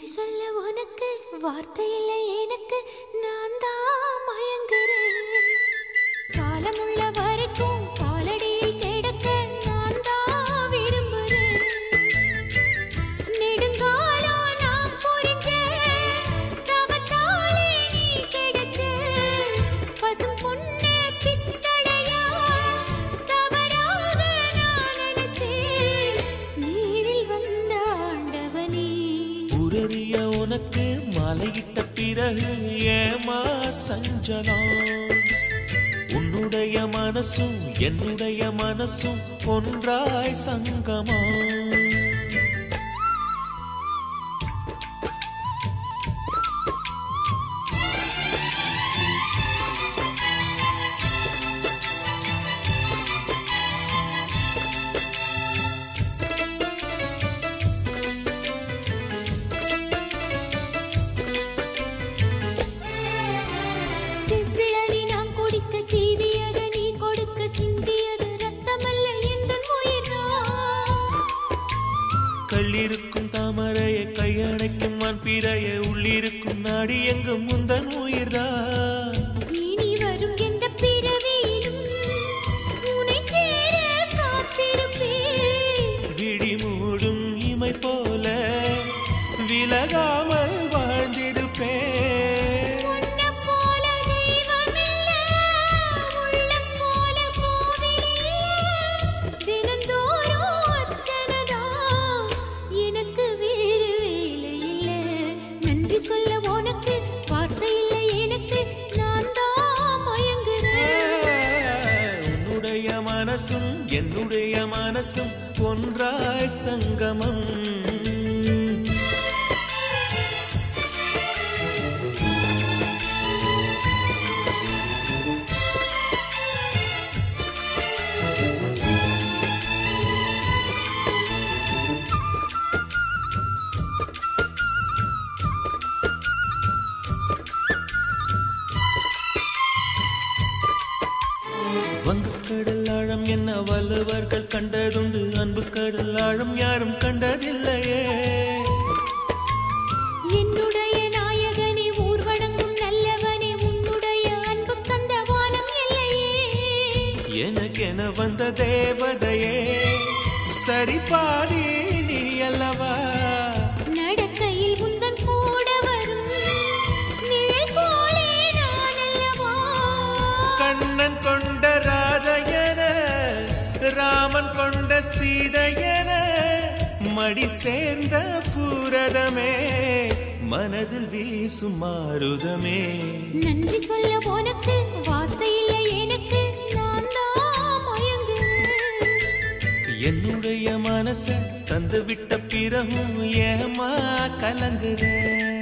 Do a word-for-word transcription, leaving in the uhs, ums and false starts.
நன்றி சொல்ல உனக்கு வார்த்தை இல்லை எனக்கு, நான் தான் மயங்குறேன். காலமுள்ள வரைக்கும் காலடியில் கிடக்க நான் தான் விரும்புறேன். நெடுங்காலம் நான் புரிஞ்ச தவத்தாலே நீ கிடைச்ச பசும் பொன்னே பித்தளையா தவறாக நான் நினைச்சேன். நீரில் வந்த ஆண்டவனே உரறிய உனக்கு மலையிட்ட பிறகு ஏமா சஞ்சலம்? உன்னுடைய மனசும் என்னுடைய மனசும் ஒன்றாய் சங்கமா? செவ்விழலி நான் குடிக்க சீவியத நீ கொடுக்க சிந்தியது ரத்தமல்ல எந்தன் உயிர்தான். கள்ளிருக்கும் தாமரையை கையணைக்கும் வான் பிறைய உள்ளிருக்கும் நாடி எங்கும் முந்தன் உயிர்தான். இனி வரும் எந்த பிறவியிலும் உன்னை சேர காத்திருப்பேன். விழி மூடும் இமை போல விலகாமல் வாழ்ந்திருப்பேன். உன்னைப் போல தெய்வமில்ல, உள்ளம் போல கோவிலில்ல. தினந்தோறும் அர்ச்சனைதான், எனக்கு வேறு வேலை இல்ல. நன்றி சொல்ல உனக்கு வார்த்தை இல்லை எனக்கு, நான் தான் மயங்குறேன். உன்னுடைய மனசும் என்னுடைய மனசும் ஒன்றாய் சங்கமம். வங்கக்கடல் ஆழம் என்ன வள்ளுவர்கள் கண்டதுண்டு, அன்பு கடல் ஆழம் யாரும் கண்டதில்லையே. என்னுடைய நாயகனே ஊர் வணங்கும் நல்லவனே, உன்னுடைய அன்பு கந்த வானம் இல்லையே. எனக்கென வந்த தேவதையே சரி பாதி நீ அல்லவா? நடக்கையில் உந்தன் கூட வரும் நிழல் போலே நான் அல்லவா? கண்ணன் கொண்ட ராதையன ராமன் கொண்ட சீதையன மடி சேர்ந்த பூரதமே மனதில் வீசும் மாருதமே. நன்றி சொல்ல உனக்கு வார்த்தை இல்லை எனக்கு, நான் தான் மயங்குறேன். என்னுடைய மனச தந்து விட்ட பிறகும் ஏமா கலங்குற?